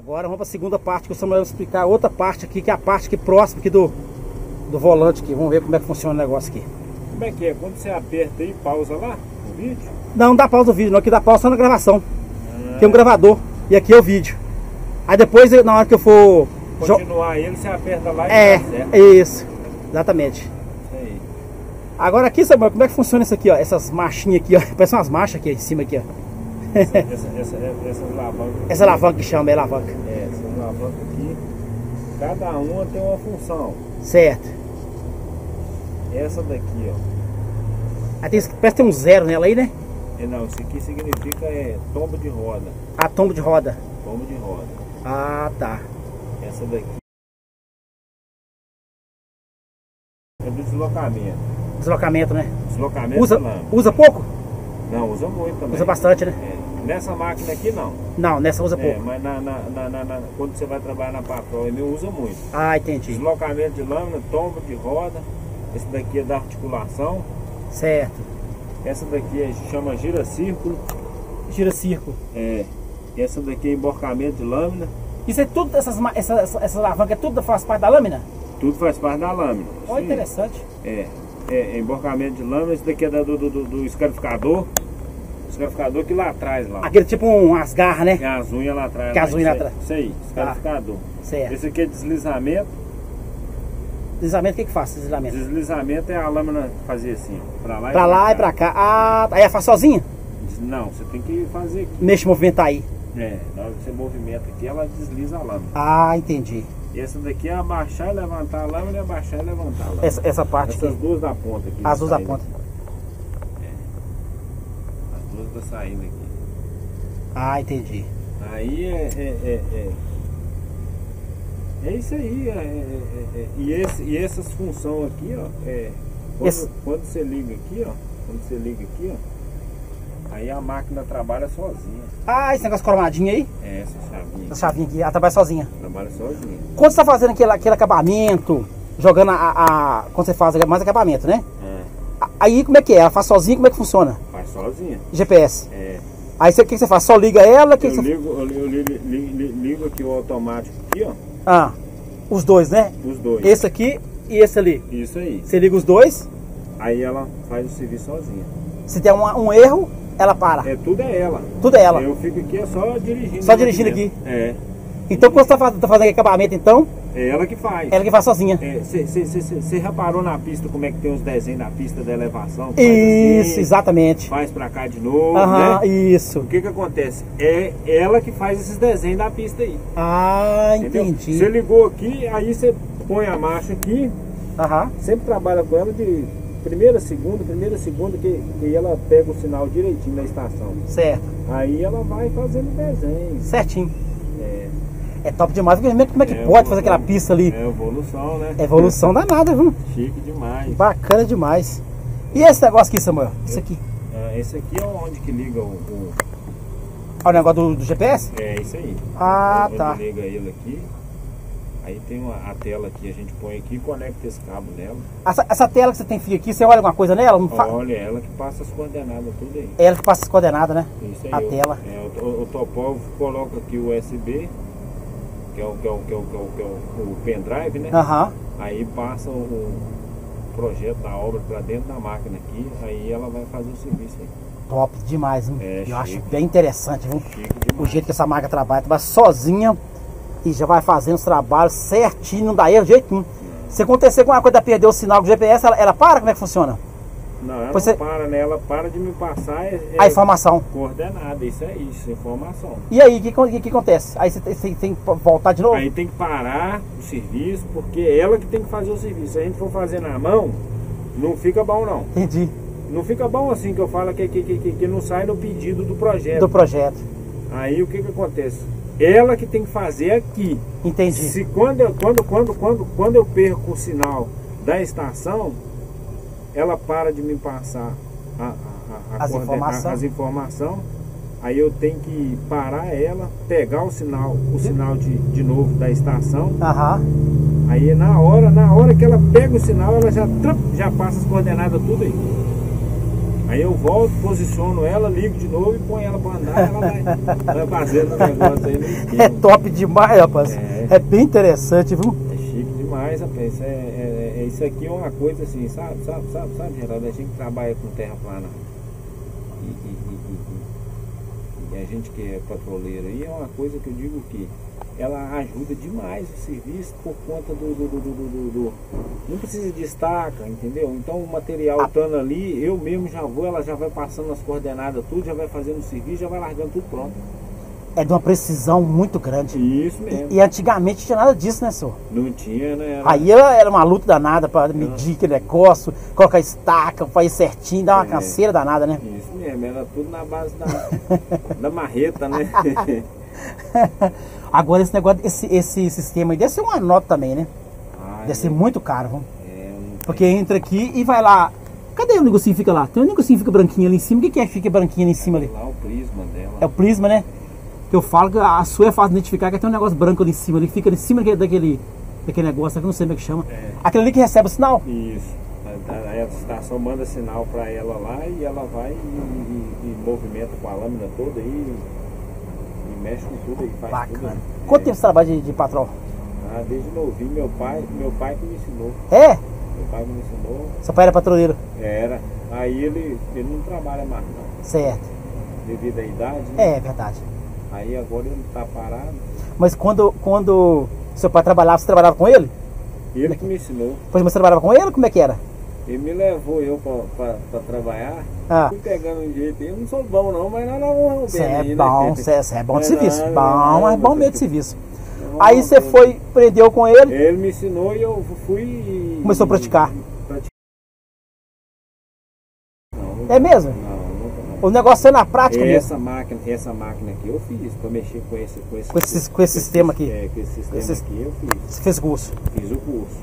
Agora vamos para a segunda parte, que o Samuel vai explicar outra parte aqui, que é a parte aqui próxima aqui do volante aqui. Vamos ver como é que funciona o negócio aqui. Como é que é? Quando você aperta aí, pausa lá o vídeo? Não dá pausa no vídeo, não. Aqui dá pausa só na gravação. Tem um gravador e aqui é o vídeo. Aí depois, na hora que eu for continuar ele, você aperta lá e tá certo. Isso, exatamente. Isso aí. Agora aqui, Samuel, como é que funciona isso aqui, ó? Essas marchinhas aqui, ó. Parece umas marchas aqui em cima aqui, ó. Essa alavanca. Essa alavanca que chama, é alavanca. Essa alavanca aqui, cada uma tem uma função. Certo. Essa daqui, ó. Aí parece que tem um zero nela aí, né? Não, isso aqui significa tombo de roda. Ah, tombo de roda. Tombo de roda. Ah, tá. Essa daqui é do deslocamento. Deslocamento, né? Deslocamento usa pouco? Não, usa muito também. Usa bastante, né? Nessa máquina aqui não. Não, nessa usa pouco. Mas quando você vai trabalhar na patroa, ele usa muito. Ah, entendi. Deslocamento de lâmina, tombo de roda. Esse daqui é da articulação. Certo. Essa daqui chama gira-círculo. Gira-círculo. Essa daqui é emborcamento de lâmina. Isso é tudo, essas alavancas, tudo faz parte da lâmina? Tudo faz parte da lâmina. Olha, interessante. Emborcamento de lâmina. Esse daqui é do escarificador. O escarificador que lá atrás lá. Aquele tipo umas garras, né? Que é as unhas lá atrás. Que as unhas lá atrás. Isso aí, escarificador. Certo. Esse aqui é deslizamento. Deslizamento, o que faz deslizamento? Deslizamento é a lâmina fazer assim, ó. Pra lá e pra cá. Ah, aí ela faz sozinha? Não, você tem que fazer aqui. Mexe, movimentar aí. Na hora que você movimenta aqui, ela desliza a lâmina. Ah, entendi. E essa daqui é abaixar e levantar a lâmina e abaixar e levantar a lâmina. Essa parte Essas aqui. duas da ponta aqui. As duas da ponta. As duas da saída aqui. Ah, entendi. Aí é isso aí. E essas funções aqui, ó. Quando você liga aqui, ó. Aí a máquina trabalha sozinha. Ah, esse negócio cromadinho aí? Essa chavinha. Essa chavinha aqui, ela trabalha sozinha. Trabalha sozinha. Quando você tá fazendo aquele acabamento, jogando quando você faz mais acabamento, né? Aí como é que é? Ela faz sozinha, como é que funciona? Faz sozinha. GPS. Aí o que você faz? Só liga ela? Eu ligo aqui o automático aqui, ó. Os dois, né? Os dois. Esse aqui e esse ali. Isso aí. Você liga os dois. Aí ela faz o serviço sozinha. Se der um erro, ela para. Tudo é ela. Tudo é ela. Eu fico aqui só dirigindo. Só dirigindo aqui. Então quando você tá fazendo acabamento, então... É ela que faz. Ela que faz sozinha. Você reparou na pista como é que tem os desenhos na pista da elevação? Isso, assim, exatamente. Faz pra cá de novo, né? Isso. O que acontece? É ela que faz esses desenhos da pista aí. Ah, entendi. Você ligou aqui, aí você põe a marcha aqui. Sempre trabalha com ela de primeira, segunda, que ela pega o sinal direitinho da estação. Certo. Aí ela vai fazendo desenho. Certinho. É top demais, porque como é que pode fazer aquela pista ali? É evolução, né? Evolução danada, viu? Chique demais. Bacana demais. E esse negócio aqui, Samuel? Isso aqui? Esse aqui é onde que liga o negócio do GPS? Isso aí. Tá. Liga ele aqui. Aí tem a tela que a gente põe aqui e conecta esse cabo nela. Essa tela que você tem fio aqui, você olha alguma coisa nela? Olha, ela que passa as coordenadas tudo aí. Ela que passa as coordenadas, né? Isso aí. A tela. O topógrafo coloca aqui o USB, que é o pendrive, né? Aí passa o projeto da obra para dentro da máquina aqui, aí ela vai fazer o serviço aí. Top demais, viu? Eu acho bem interessante, viu? O jeito que essa máquina trabalha sozinha e já vai fazendo os trabalhos certinho, não dá erro de jeito nenhum. Se acontecer alguma coisa, perder o sinal do GPS, ela para? Como é que funciona? Não, ela não para, né? Ela para de me passar a informação. Coordenada, isso é isso, informação. E aí, o que acontece? Aí você tem que voltar de novo? Aí tem que parar o serviço, porque é ela que tem que fazer o serviço. Se a gente for fazer na mão, não fica bom não. Entendi. Não fica bom assim, que eu falo que não sai no pedido do projeto. Do projeto. Aí o que acontece? Ela que tem que fazer aqui. Entendi. Se quando eu perco o sinal da estação, ela para de me passar as informações, aí eu tenho que parar ela, pegar o sinal de novo da estação. Aí na hora que ela pega o sinal, ela já passa as coordenadas tudo aí. Aí eu volto, posiciono ela, ligo de novo e põe ela para andar, ela vai fazendo o negócio aí no esquema. É top demais, rapaz. É bem interessante, viu? É chique demais, rapaz. Isso aqui é uma coisa assim, sabe, Geraldo? A gente trabalha com terra plana. E a gente que é patroleiro aí, é uma coisa que eu digo que ela ajuda demais o serviço por conta do não precisa de estaca, entendeu? Então o material estando ali, eu mesmo já vou, ela já vai passando as coordenadas tudo, já vai fazendo o serviço, já vai largando tudo pronto. É de uma precisão muito grande. Isso mesmo. E antigamente não tinha nada disso, né, senhor? Não tinha, né? Aí era uma luta danada para medir aquele negócio, colocar estaca, fazer certinho, dar uma canseira danada, né? Isso mesmo, era tudo na base da marreta, né? Agora esse negócio, esse sistema aí deve ser uma nota também, né? Deve ser muito caro, viu? Porque entra aqui e vai lá. Cadê o negocinho que fica lá? Tem um negocinho que fica branquinho ali em cima. O que é que fica branquinho ali em cima ali? Lá o prisma dela. É o prisma, né? Que eu falo que a sua é fácil de identificar, que tem um negócio branco ali em cima, ele fica em cima daquele negócio, que eu não sei como é que chama. Aquele ali que recebe o sinal? Isso. Aí a estação manda sinal para ela lá e ela vai e movimenta com a lâmina toda aí e mexe com tudo e faz tudo. Bacana. Quanto tempo você trabalha de patrão? Desde novinho, meu pai que me ensinou. É? Meu pai me ensinou. Seu pai era patrulheiro? Era. Aí ele não trabalha mais não. Certo. Devido à idade, né? É verdade. Aí agora ele tá parado. Mas quando seu pai trabalhava, você trabalhava com ele? Ele que me ensinou. Pois você trabalhava com ele? Como é que era? Ele me levou pra trabalhar. Fui pegando um jeito. Eu não sou bom não, mas nós vamos bem aí, bom, né? Você é bom de serviço. Mas bom mesmo de serviço. Aí você foi, aprendeu com ele? Ele me ensinou e eu fui... Começou a praticar? É mesmo? Não. O negócio é na prática mesmo. Essa máquina aqui eu fiz, para mexer com esse sistema aqui. Com esse sistema aqui eu fiz. Você fez curso? Fiz o curso.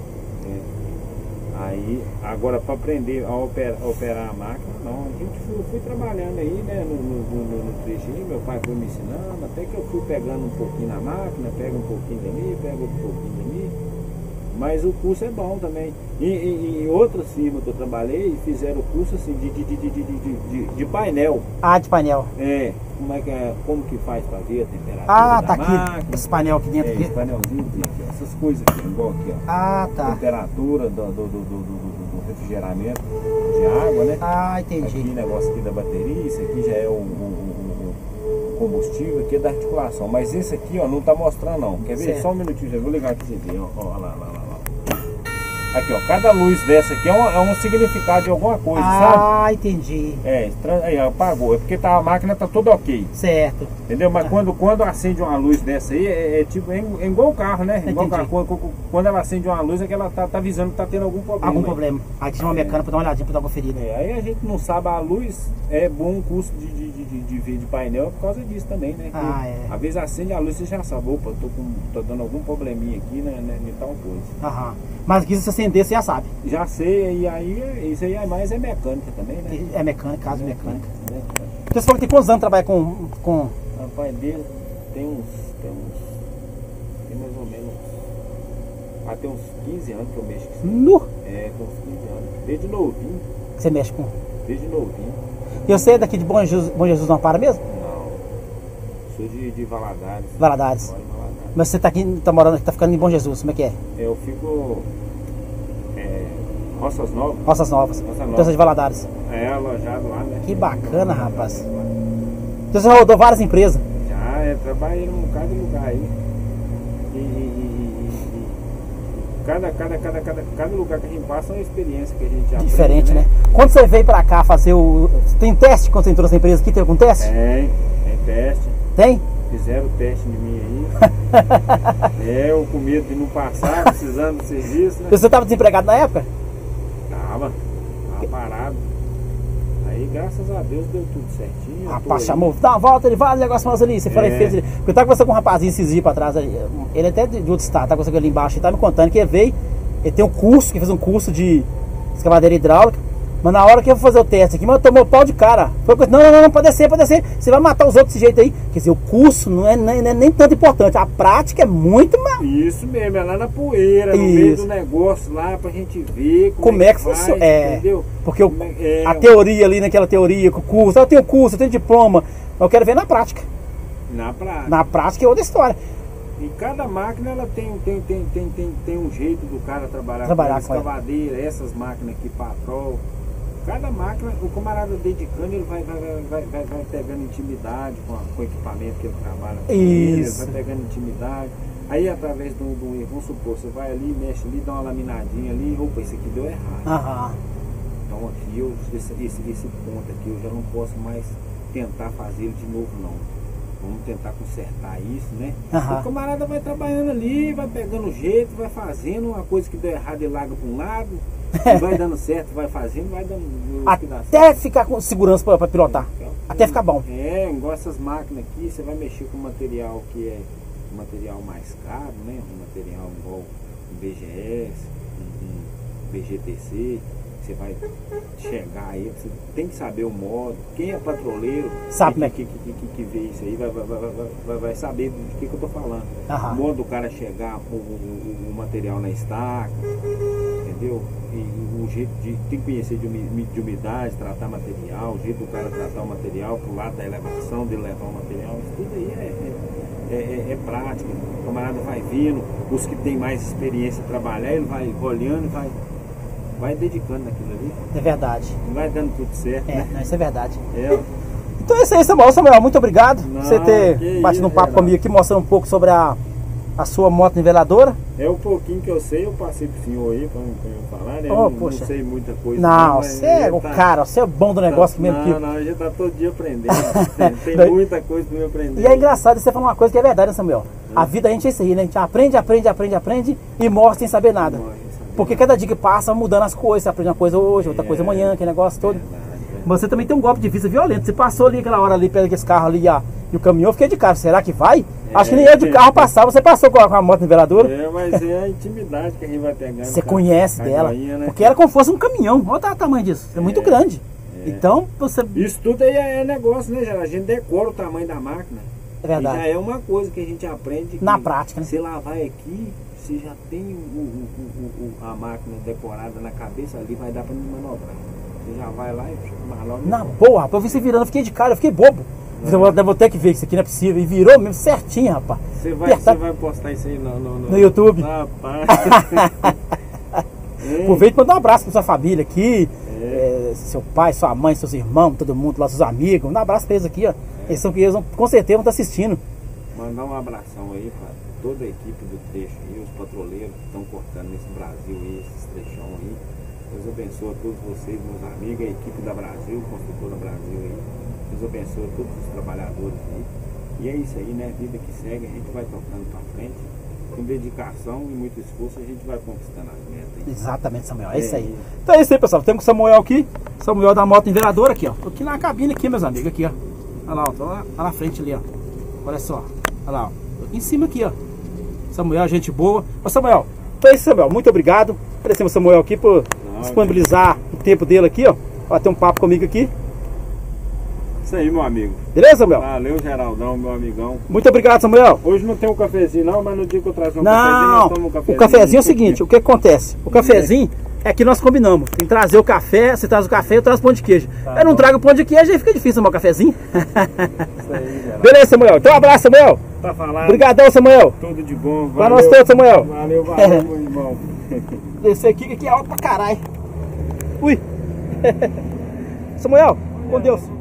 Aí, agora para aprender a operar a máquina, não, a gente fui trabalhando aí, né, no trechinho, meu pai foi me ensinando, até que eu fui pegando um pouquinho na máquina, pega um pouquinho dali, pega outro pouquinho dali. Mas o curso é bom também. E outras firmas que eu trabalhei fizeram o curso assim de painel. De painel. Como que faz para ver a temperatura da aqui, máquina. esse painel aqui dentro. Esse painelzinho aqui, essas coisas aqui, igual aqui, ó. Tá. Temperatura do refrigeramento de água, né? Entendi. Aqui negócio aqui da bateria, isso aqui já é o combustível, aqui é da articulação. Mas esse aqui, ó, não tá mostrando não. Quer ver? Só um minutinho, já vou ligar aqui pra você ver, ó, lá. Aqui, ó, cada luz dessa aqui é um significado de alguma coisa, sabe? Entendi. Aí apagou, é porque a máquina tá toda ok. Certo. Entendeu? Mas quando acende uma luz dessa aí, é igual o carro, né? Igual o carro. Quando ela acende uma luz é que ela tá avisando que tá tendo algum problema. Algum problema. Aí tinha uma mecânica pra dar uma olhadinha, pra dar uma conferida. Aí a gente não sabe, a luz é bom o custo de ver de painel por causa disso também, né? Às vezes acende a luz e você já sabe, opa, tô dando algum probleminha aqui, né? De tal coisa. Mas aqui se acender, você já sabe. Já sei, e aí isso aí mais é mecânica também, né? É mecânica, caso mecânica. Você falou que tem quantos anos trabalha com... Rapaz, dele tem mais ou menos, até uns 15 anos que eu mexo com isso. Com uns 15 anos, desde novinho. Você mexe com? Desde novinho. E você é daqui de Bom Jesus não para mesmo? Não, sou de Valadares. Valadares. Mas você tá aqui, tá morando aqui, tá ficando em Bom Jesus, como é que é? Eu fico... Roças Novas. Roças Novas. Então você é de Valadares. Alojado lá, né? Que bacana, rapaz. Então você rodou várias empresas? Já, trabalhei num bocado de lugar aí. Cada lugar que a gente passa é uma experiência que a gente aprende. Diferente, né? Quando você veio pra cá fazer o... Tem teste quando você entrou nessa empresa aqui? Teve algum teste? Tem teste. Tem? Fizeram o teste de mim aí. Eu com medo de não passar, precisando do serviço, né? Você estava desempregado na época? Tava parado. Aí graças a Deus deu tudo certinho. Rapaz, chamou, dá uma volta, ele vai, negócio mais ali. Você falou e fez. Porque eu tava conversando com um rapazinho esses dias pra trás. Ele até de outro estado, tá conversando ali embaixo. Ele tá me contando que ele veio, ele tem um curso, que fez um curso de escavadeira hidráulica. Mas na hora que eu vou fazer o teste aqui, mas tomou pau de cara. Foi coisa, não, pode descer. Você vai matar os outros desse jeito aí. Quer dizer, o curso não é nem tanto importante. A prática é muito mais. Isso mesmo, é lá na poeira, no meio do negócio lá, pra gente ver como é que funciona. Entendeu? Porque a teoria ali, naquela teoria, com o curso, eu tenho curso, eu tenho diploma. Eu quero ver na prática. Na prática é outra história. E cada máquina ela tem um jeito do cara trabalhar com escavadeira, essas máquinas aqui, patrol. Cada máquina, o camarada dedicando, ele vai pegando intimidade com o equipamento que ele trabalha. Ele vai pegando intimidade. Aí através do erro, vamos supor, você vai ali, mexe ali, dá uma laminadinha ali, opa, isso aqui deu errado. Então aqui, esse ponto aqui, eu já não posso mais tentar fazer ele de novo não. Vamos tentar consertar isso, né? O camarada vai trabalhando ali, vai pegando jeito, vai fazendo uma coisa que deu errado, ele larga para um lado, vai dando certo, vai fazendo, vai dando... Até ficar com segurança para pilotar, até ficar bom. Igual essas máquinas aqui, você vai mexer com material que é um material mais caro, né? Um material igual um BGS, um BGTC. Você vai chegar aí, você tem que saber o modo. Quem é patroleiro sabe que vê isso aí vai saber do que eu tô falando. O modo do cara chegar, o material na estaca, entendeu? E o jeito tem que conhecer de umidade, tratar material, o jeito do cara tratar o material, pro lado da elevação, dele levar o material, isso tudo aí é prática. O camarada vai vendo, os que tem mais experiência em trabalhar, ele vai olhando e vai dedicando naquilo ali. É verdade. Não vai dando tudo certo, né? Não, isso é verdade. Então é isso aí, Samuel. Muito obrigado por você ter batido um papo comigo aqui, mostrando um pouco sobre a sua moto niveladora. É o pouquinho que eu sei, eu passei pro senhor aí pra falar, né? Não sei muita coisa. Não, você é o cara, você é bom do negócio mesmo. Não, a gente tá todo dia aprendendo. Tem muita coisa pra me aprender. E é engraçado você falar uma coisa que é verdade, né, Samuel? A vida a gente é isso aí, né? A gente aprende e morre sem saber nada. Porque cada dia que passa, mudando as coisas. Você aprende uma coisa hoje, outra coisa amanhã, aquele negócio todo. Mas você também tem um golpe de vista violento. Você passou ali aquela hora ali, pega esse carro ali e o caminhão, eu fiquei de carro. Será que vai? Acho que nem eu de carro passava. Você passou com a moto niveladora? Mas é a intimidade que a gente vai pegando. Você conhece dela. Né? Porque era como se fosse um caminhão. Olha o tamanho disso. É muito grande. Então, você... Isso tudo aí é negócio, né, Geraldo? A gente decora o tamanho da máquina. É verdade. E já é uma coisa que a gente aprende. Na prática, né? Se lá vai aqui... Você já tem a máquina decorada na cabeça ali, vai dar para me manobrar. Você já vai lá e manobra. Na boa, rapaz, eu vi você virando, eu fiquei de cara, eu fiquei bobo. Eu vou ter que ver que isso aqui não é possível. E virou mesmo certinho, rapaz. Você vai postar isso aí no YouTube? Rapaz. Aproveita para mandar um abraço para sua família aqui. Seu pai, sua mãe, seus irmãos, todo mundo lá, seus amigos. Um abraço para eles aqui, ó. Eles com certeza vão estar assistindo. Mandar um abração aí para toda a equipe do trecho aí, os patroleiros que estão cortando nesse Brasil aí, esses trechão aí. Deus abençoe a todos vocês, meus amigos, a equipe da Brasil, Construtora Brasil aí. Deus abençoe a todos os trabalhadores aí. E é isso aí, né? A vida que segue, a gente vai tocando para frente. Com dedicação e muito esforço, a gente vai conquistando as metas aí. Exatamente, Samuel. É isso aí. Então é isso aí, pessoal. Temos o Samuel aqui. Samuel da moto niveladora aqui, ó. Tô aqui na cabine aqui, meus amigos, aqui, ó. Olha lá, ó. Tô lá na frente ali, ó. Olha só. Olha lá, ó. Tô aqui em cima aqui, ó. Samuel, gente boa. Ô, Samuel, então é isso, Samuel. Muito obrigado. Agradecemos o Samuel aqui por disponibilizar o tempo dele aqui, ó. Bater um papo comigo aqui. Isso aí, meu amigo. Beleza, Samuel? Valeu, Geraldão, meu amigão. Muito obrigado, Samuel. Hoje não tem um cafezinho não, mas no dia que eu trazer um cafezinho, nós tomamos um cafezinho. O cafezinho é o seguinte, o que acontece? O cafezinho é que nós combinamos. Tem que trazer o café, você traz o café, eu trago o pão de queijo. Eu não trago o pão de queijo, aí fica difícil tomar o cafezinho. Isso aí, Geraldo. Beleza, Samuel. Então um abraço, Samuel. Tá falando. Obrigadão, Samuel. Tudo de bom. Pra nós todos, Samuel. Valeu, meu irmão. Esse aqui é alto pra caralho. Ui. Samuel, com Deus.